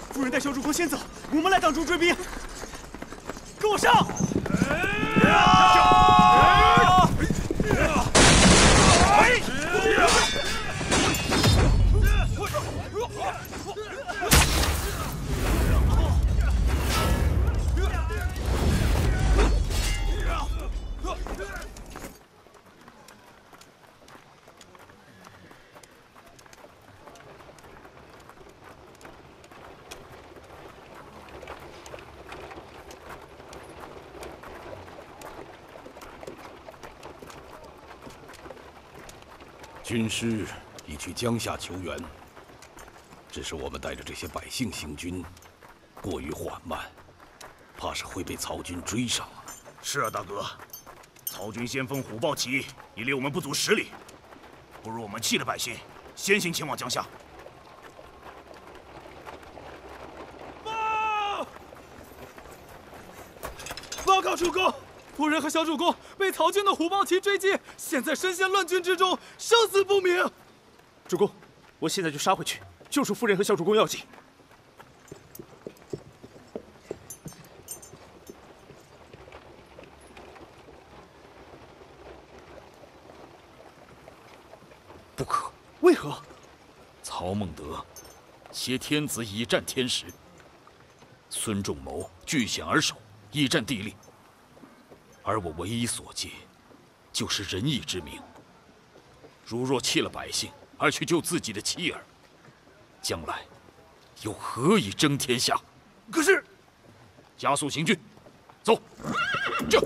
夫人带小主公先走，我们来挡住追兵。跟我上！ 军师已去江夏求援，只是我们带着这些百姓行军，过于缓慢，怕是会被曹军追上。 是啊，大哥，曹军先锋虎豹起义已离我们不足10里，不如我们弃了百姓，先行前往江夏。 报告主公，夫人和小主公被曹军的虎豹骑追击，现在身陷乱军之中，生死不明。 主公，我现在就杀回去，救出夫人和小主公要紧。 不可！ 为何？ 曹孟德挟天子以战天时，孙仲谋据险而守，以战地利。而我唯一所借，就是仁义之名。如若弃了百姓，而去救自己的妻儿，将来又何以争天下？ 可是， 加速行军，走！这，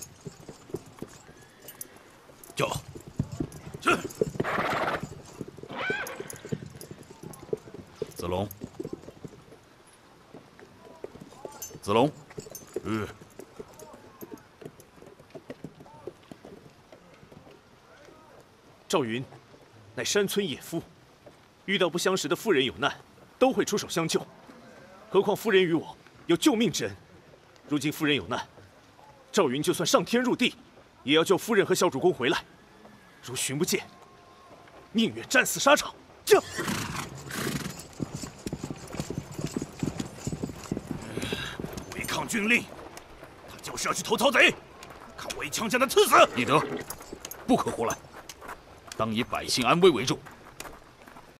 走！ 是。 子龙，子龙， 赵云，乃山村野夫，遇到不相识的妇人有难，都会出手相救。何况夫人与我有救命之恩，如今夫人有难，赵云就算上天入地，也要救夫人和小主公回来。如寻不见，宁愿战死沙场。这。 违抗军令，他就是要去投曹贼，看我一枪将他刺死！ 翼德，不可胡来。当以百姓安危为重，